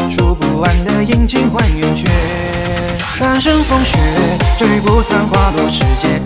数不完的阴晴换圆缺。大声风雪，追不散花落时节。